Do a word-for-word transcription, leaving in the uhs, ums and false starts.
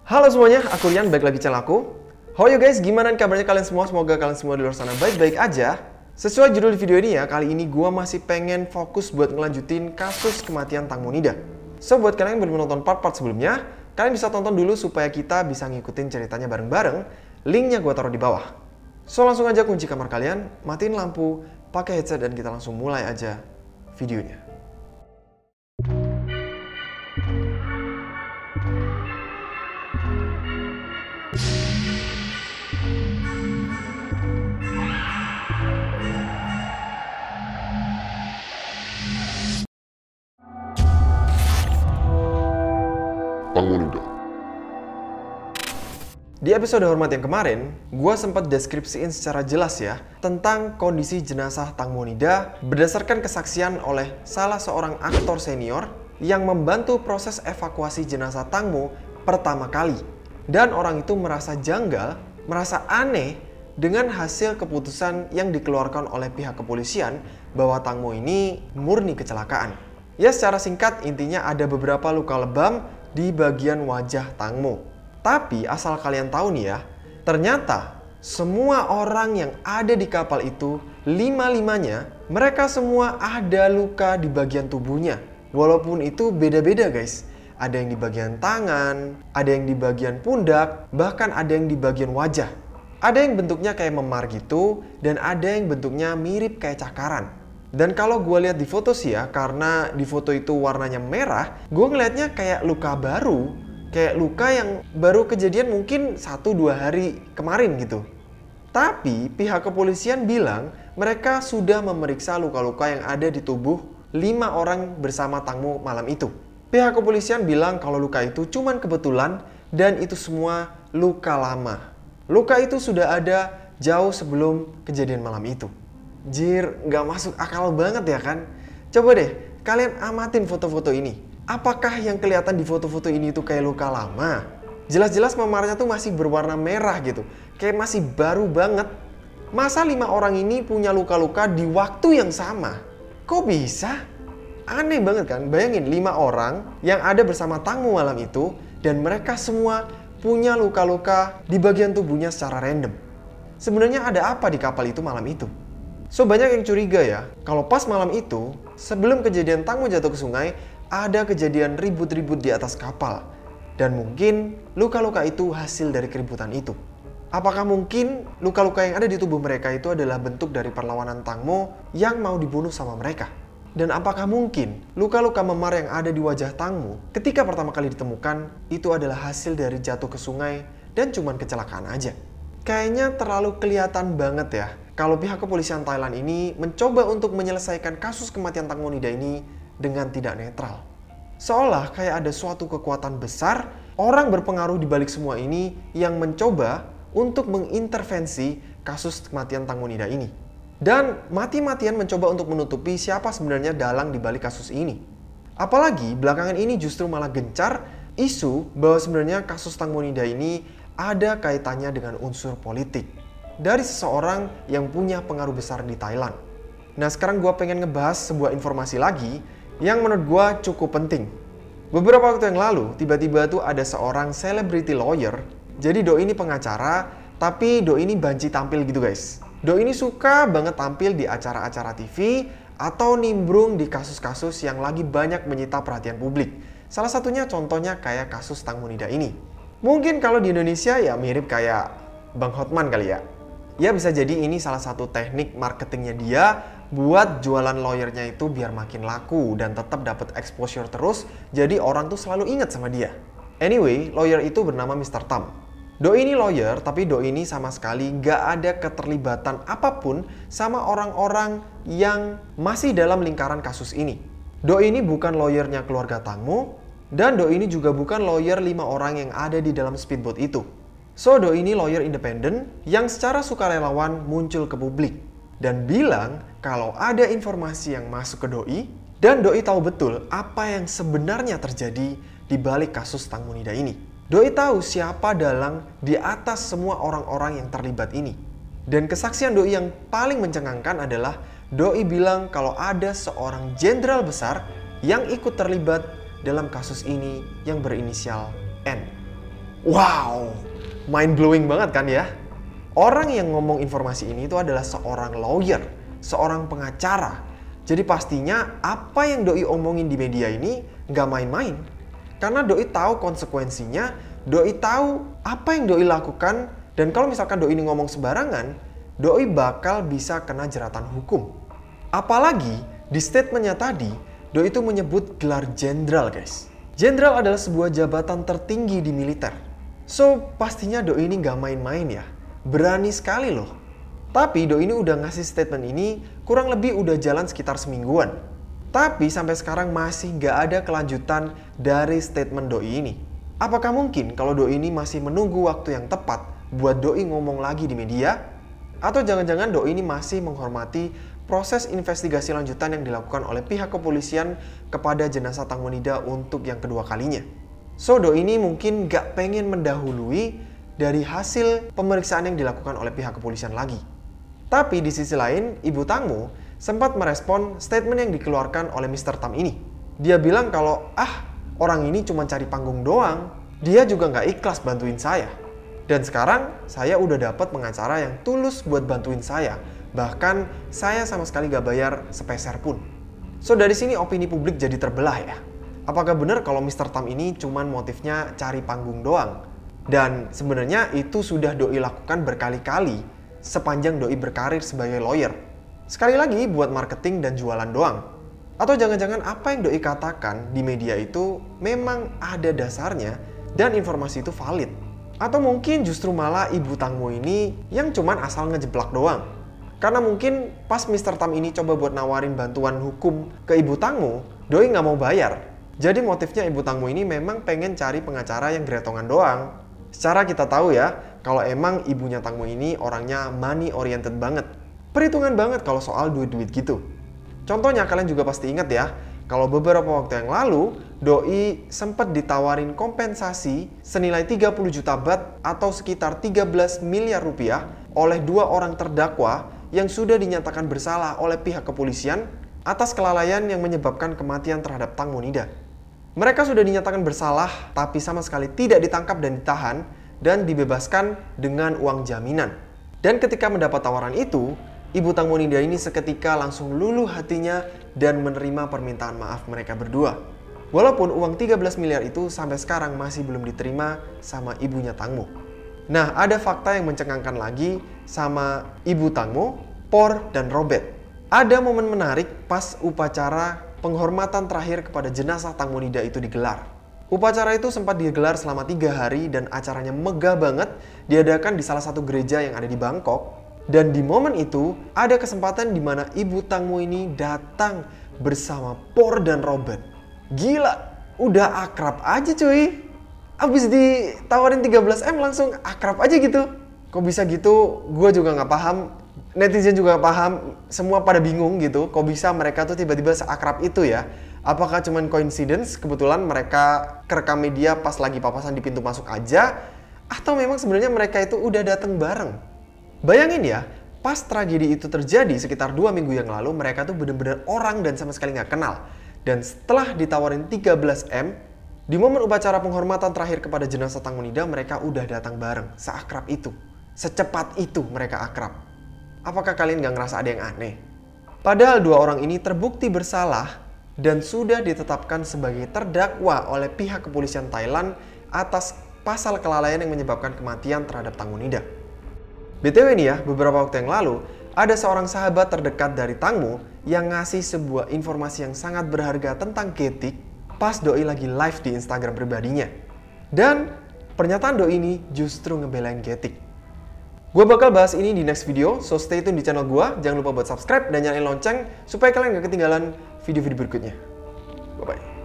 Halo semuanya, aku Rian, balik lagi channel aku. How you guys, gimana kabarnya kalian semua? Semoga kalian semua di luar sana baik-baik aja. Sesuai judul video ini ya, kali ini gue masih pengen fokus buat ngelanjutin kasus kematian Tang Monida. So, buat kalian yang belum nonton part-part sebelumnya, kalian bisa tonton dulu supaya kita bisa ngikutin ceritanya bareng-bareng. Linknya gue taruh di bawah. So, langsung aja kunci kamar kalian, matiin lampu, pakai headset, dan kita langsung mulai aja videonya. Tang Monida. Di episode Hormat yang kemarin, gue sempat deskripsiin secara jelas ya tentang kondisi jenazah Tang Monida berdasarkan kesaksian oleh salah seorang aktor senior yang membantu proses evakuasi jenazah Tang Mo pertama kali. Dan orang itu merasa janggal, merasa aneh dengan hasil keputusan yang dikeluarkan oleh pihak kepolisian bahwa Tang Mo ini murni kecelakaan. Ya, secara singkat intinya ada beberapa luka lebam di bagian wajah Tang Mo. Tapi asal kalian tahu nih ya, ternyata semua orang yang ada di kapal itu, lima-limanya, mereka semua ada luka di bagian tubuhnya. Walaupun itu beda-beda guys. Ada yang di bagian tangan, ada yang di bagian pundak, bahkan ada yang di bagian wajah. Ada yang bentuknya kayak memar gitu, dan ada yang bentuknya mirip kayak cakaran. Dan kalau gue lihat di foto sih ya, karena di foto itu warnanya merah, gue ngelihatnya kayak luka baru. Kayak luka yang baru kejadian mungkin satu dua hari kemarin gitu. Tapi pihak kepolisian bilang mereka sudah memeriksa luka-luka yang ada di tubuh lima orang bersama Tang Mo malam itu. Pihak kepolisian bilang kalau luka itu cuman kebetulan dan itu semua luka lama. Luka itu sudah ada jauh sebelum kejadian malam itu. Jir, nggak masuk akal banget ya kan? Coba deh, kalian amatin foto-foto ini. Apakah yang kelihatan di foto-foto ini tuh kayak luka lama? Jelas-jelas memarnya tuh masih berwarna merah gitu. Kayak masih baru banget. Masa lima orang ini punya luka-luka di waktu yang sama? Kok bisa? Aneh banget kan? Bayangin lima orang yang ada bersama Tang Mo malam itu dan mereka semua punya luka-luka di bagian tubuhnya secara random. Sebenarnya ada apa di kapal itu malam itu? So, banyak yang curiga ya, kalau pas malam itu, sebelum kejadian Tang Mo jatuh ke sungai, ada kejadian ribut-ribut di atas kapal. Dan mungkin luka-luka itu hasil dari keributan itu. Apakah mungkin luka-luka yang ada di tubuh mereka itu adalah bentuk dari perlawanan Tang Mo yang mau dibunuh sama mereka? Dan apakah mungkin luka-luka memar yang ada di wajah Tang Mo ketika pertama kali ditemukan itu adalah hasil dari jatuh ke sungai dan cuman kecelakaan aja? Kayaknya terlalu kelihatan banget ya kalau pihak kepolisian Thailand ini mencoba untuk menyelesaikan kasus kematian Tang Monida ini dengan tidak netral. Seolah kayak ada suatu kekuatan besar, orang berpengaruh di balik semua ini yang mencoba untuk mengintervensi kasus kematian Tang Monida ini. Dan mati-matian mencoba untuk menutupi siapa sebenarnya dalang di balik kasus ini. Apalagi belakangan ini justru malah gencar isu bahwa sebenarnya kasus Tang Monida ini ada kaitannya dengan unsur politik dari seseorang yang punya pengaruh besar di Thailand. Nah, sekarang gue pengen ngebahas sebuah informasi lagi yang menurut gue cukup penting. Beberapa waktu yang lalu, tiba-tiba tuh ada seorang celebrity lawyer. Jadi Doi ini pengacara, tapi Doi ini banci tampil gitu guys. Doi ini suka banget tampil di acara-acara T V atau nimbrung di kasus-kasus yang lagi banyak menyita perhatian publik. Salah satunya contohnya kayak kasus Tang Monida ini. Mungkin kalau di Indonesia ya mirip kayak Bang Hotman kali ya. Ya bisa jadi ini salah satu teknik marketingnya dia buat jualan lawyernya itu biar makin laku dan tetap dapat exposure terus, jadi orang tuh selalu ingat sama dia. Anyway, lawyer itu bernama mister Tam. Doi ini lawyer, tapi Doi ini sama sekali nggak ada keterlibatan apapun sama orang-orang yang masih dalam lingkaran kasus ini. Doi ini bukan lawyernya keluarga Tang Mo, dan Doi ini juga bukan lawyer lima orang yang ada di dalam speedboat itu. So, Doi ini lawyer independen yang secara sukarelawan muncul ke publik dan bilang kalau ada informasi yang masuk ke Doi dan Doi tahu betul apa yang sebenarnya terjadi di balik kasus Tang Monida ini. Doi tahu siapa dalang di atas semua orang-orang yang terlibat ini. Dan kesaksian Doi yang paling mencengangkan adalah Doi bilang kalau ada seorang jenderal besar yang ikut terlibat dalam kasus ini yang berinisial N. Wow, mind blowing banget kan ya? Orang yang ngomong informasi ini itu adalah seorang lawyer, seorang pengacara. Jadi pastinya apa yang Doi omongin di media ini nggak main-main. Karena Doi tahu konsekuensinya, Doi tahu apa yang Doi lakukan, dan kalau misalkan Doi ini ngomong sembarangan, Doi bakal bisa kena jeratan hukum. Apalagi di statementnya tadi, Doi itu menyebut gelar jenderal guys. Jenderal adalah sebuah jabatan tertinggi di militer. So, pastinya Doi ini gak main-main ya. Berani sekali loh. Tapi Doi ini udah ngasih statement ini kurang lebih udah jalan sekitar semingguan. Tapi sampai sekarang masih gak ada kelanjutan dari statement Doi ini. Apakah mungkin kalau Doi ini masih menunggu waktu yang tepat buat Doi ngomong lagi di media? Atau jangan-jangan Doi ini masih menghormati proses investigasi lanjutan yang dilakukan oleh pihak kepolisian kepada jenazah Tang Monida untuk yang kedua kalinya? So, Doi ini mungkin gak pengen mendahului dari hasil pemeriksaan yang dilakukan oleh pihak kepolisian lagi. Tapi di sisi lain, Ibu Tangmo sempat merespon statement yang dikeluarkan oleh mister Tam ini. Dia bilang kalau, ah, orang ini cuma cari panggung doang. Dia juga gak ikhlas bantuin saya. Dan sekarang, saya udah dapat pengacara yang tulus buat bantuin saya. Bahkan, saya sama sekali gak bayar sepeser pun. So, dari sini opini publik jadi terbelah ya. Apakah benar kalau mister Tam ini cuman motifnya cari panggung doang? Dan sebenarnya itu sudah Doi lakukan berkali-kali sepanjang Doi berkarir sebagai lawyer. Sekali lagi buat marketing dan jualan doang. Atau jangan-jangan apa yang Doi katakan di media itu memang ada dasarnya dan informasi itu valid. Atau mungkin justru malah Ibu Tangmo ini yang cuman asal ngejeblak doang. Karena mungkin pas mister Tam ini coba buat nawarin bantuan hukum ke Ibu Tangmo, Doi nggak mau bayar. Jadi motifnya Ibu Tangmo ini memang pengen cari pengacara yang gretongan doang. Secara kita tahu ya, kalau emang ibunya Tangmo ini orangnya money oriented banget. Perhitungan banget kalau soal duit-duit gitu. Contohnya kalian juga pasti ingat ya, kalau beberapa waktu yang lalu, Doi sempat ditawarin kompensasi senilai tiga puluh juta baht atau sekitar tiga belas miliar rupiah oleh dua orang terdakwa yang sudah dinyatakan bersalah oleh pihak kepolisian atas kelalaian yang menyebabkan kematian terhadap Tang Monida. Mereka sudah dinyatakan bersalah, tapi sama sekali tidak ditangkap dan ditahan, dan dibebaskan dengan uang jaminan. Dan ketika mendapat tawaran itu, Ibu Tang Monida ini seketika langsung luluh hatinya dan menerima permintaan maaf mereka berdua. Walaupun uang tiga belas miliar itu sampai sekarang masih belum diterima sama ibunya Tangmo. Nah, ada fakta yang mencengangkan lagi sama Ibu Tangmo, Por, dan Robert. Ada momen menarik pas upacara penghormatan terakhir kepada jenazah Tang Monida itu digelar. Upacara itu sempat digelar selama tiga hari dan acaranya megah banget, diadakan di salah satu gereja yang ada di Bangkok. Dan di momen itu ada kesempatan di mana Ibu Tangmo ini datang bersama Por dan Robert. Gila, udah akrab aja cuy. Abis ditawarin tiga belas M langsung akrab aja gitu. Kok bisa gitu? Gue juga nggak paham. Netizen juga paham, semua pada bingung gitu, kok bisa mereka tuh tiba-tiba seakrab itu ya? Apakah cuman coincidence, kebetulan mereka kerekam media pas lagi papasan di pintu masuk aja? Atau memang sebenarnya mereka itu udah datang bareng? Bayangin ya, pas tragedi itu terjadi sekitar dua minggu yang lalu, mereka tuh bener-bener orang dan sama sekali nggak kenal. Dan setelah ditawarin tiga belas M, di momen upacara penghormatan terakhir kepada jenazah Tang Monida, mereka udah datang bareng, seakrab itu. Secepat itu mereka akrab. Apakah kalian gak ngerasa ada yang aneh? Padahal dua orang ini terbukti bersalah dan sudah ditetapkan sebagai terdakwa oleh pihak kepolisian Thailand atas pasal kelalaian yang menyebabkan kematian terhadap Tang Monida. B T W nih ya, beberapa waktu yang lalu, ada seorang sahabat terdekat dari Tangmo yang ngasih sebuah informasi yang sangat berharga tentang Getik pas Doi lagi live di Instagram pribadinya. Dan pernyataan Doi ini justru ngebelain Getik. Gue bakal bahas ini di next video, so stay tune di channel gue. Jangan lupa buat subscribe dan nyalain lonceng supaya kalian gak ketinggalan video-video berikutnya. Bye-bye.